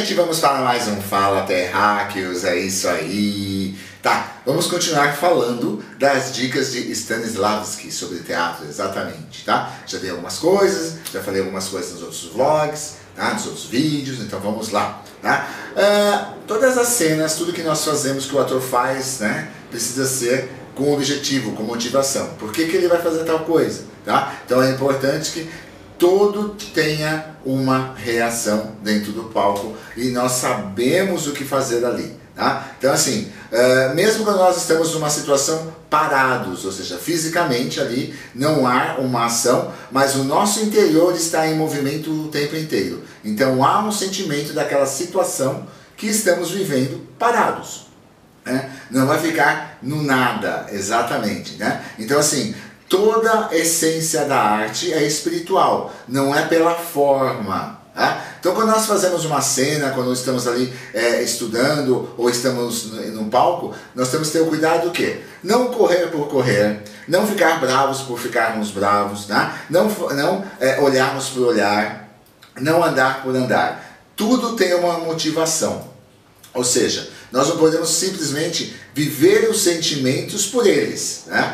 gente, vamos para mais um Fala Terráqueos, é isso aí. Tá, vamos continuar falando das dicas de Stanislavski sobre teatro, exatamente, tá? Já dei algumas coisas, já falei algumas coisas nos outros vlogs, tá? Nos outros vídeos, então vamos lá, tá? Todas as cenas, tudo que nós fazemos, que o ator faz, né? Precisa ser com objetivo, com motivação. Por que ele vai fazer tal coisa, tá? Então é importante que todo tenha uma reação dentro do palco e nós sabemos o que fazer ali, tá? Então assim, mesmo quando nós estamos numa situação parados, ou seja, fisicamente ali não há uma ação, mas o nosso interior está em movimento o tempo inteiro. Então há um sentimento daquela situação que estamos vivendo parados, né? Não vai ficar no nada, exatamente, né? Então assim, toda a essência da arte é espiritual, não é pela forma. Tá? Então quando nós fazemos uma cena, quando estamos ali estudando ou estamos no palco, nós temos que ter o cuidado do quê? Não correr por correr, não ficar bravos por ficarmos bravos, tá? Não olharmos por olhar, não andar por andar. Tudo tem uma motivação. Ou seja, nós não podemos simplesmente viver os sentimentos por eles, né?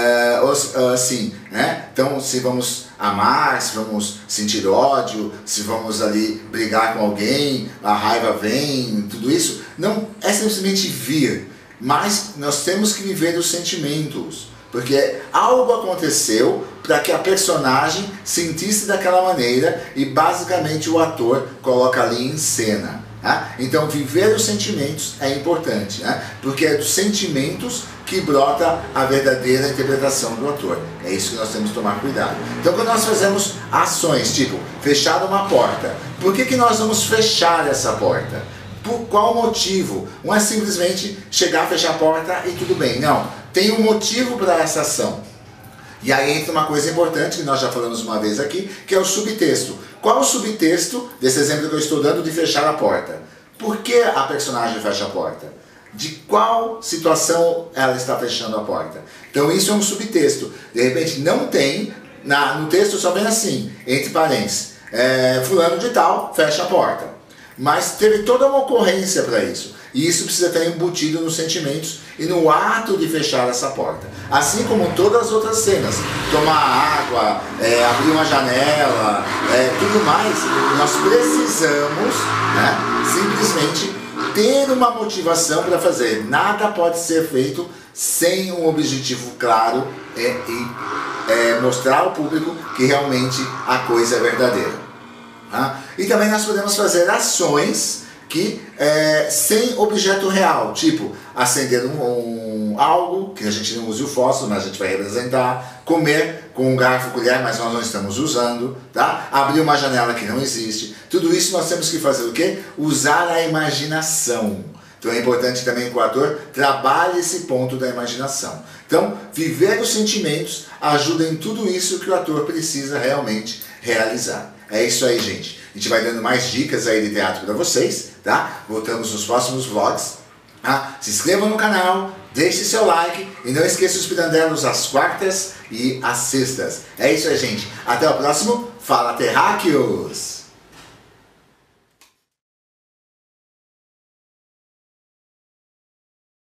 Assim, né? Então, se vamos amar, se vamos sentir ódio, se vamos ali brigar com alguém, a raiva vem, tudo isso, não é simplesmente vir, mas nós temos que viver os sentimentos, porque algo aconteceu para que a personagem sentisse daquela maneira e basicamente o ator coloca ali em cena. Tá? Então viver os sentimentos é importante, né? Porque é dos sentimentos que brota a verdadeira interpretação do ator. É isso que nós temos que tomar cuidado. Então quando nós fazemos ações, tipo fechar uma porta, por que nós vamos fechar essa porta? Por qual motivo? Não é simplesmente chegar, fechar a porta e tudo bem. Não, tem um motivo para essa ação. E aí entra uma coisa importante que nós já falamos uma vez aqui, que é o subtexto. Qual é o subtexto desse exemplo que eu estou dando de fechar a porta? Por que a personagem fecha a porta? De qual situação ela está fechando a porta? Então isso é um subtexto. De repente não tem, no texto só vem assim, entre parênteses, fulano de tal fecha a porta. Mas teve toda uma ocorrência para isso. E isso precisa estar embutido nos sentimentos e no ato de fechar essa porta. Assim como todas as outras cenas. Tomar água, abrir uma janela, tudo mais. Nós precisamos, né, simplesmente ter uma motivação para fazer. Nada pode ser feito sem um objetivo claro e mostrar ao público que realmente a coisa é verdadeira. Tá? E também nós podemos fazer ações que sem objeto real, tipo acender algo, que a gente não use o fósforo, mas a gente vai representar, comer com um garfo, colher, mas nós não estamos usando, tá? Abrir uma janela que não existe. Tudo isso nós temos que fazer o quê? Usar a imaginação. Então é importante também que o ator trabalhe esse ponto da imaginação. Então, viver os sentimentos ajuda em tudo isso que o ator precisa realmente realizar. É isso aí, gente. A gente vai dando mais dicas aí de teatro para vocês, tá? Voltamos nos próximos vlogs. Tá? Se inscreva no canal, deixe seu like e não esqueça os pirandelos às quartas e às sextas. É isso aí, gente. Até o próximo Fala Terráqueos!